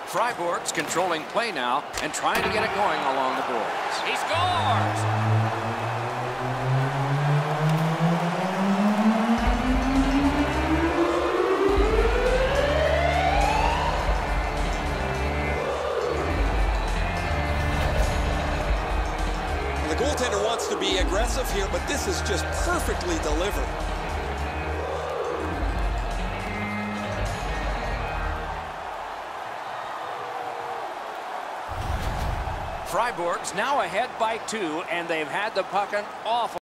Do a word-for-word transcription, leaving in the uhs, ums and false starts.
Freiburg's controlling play now and trying to get it going along the boards. He scores! The goaltender wants to be aggressive here, but this is just perfectly delivered. Freiburg's now ahead by two, and they've had the puck an awful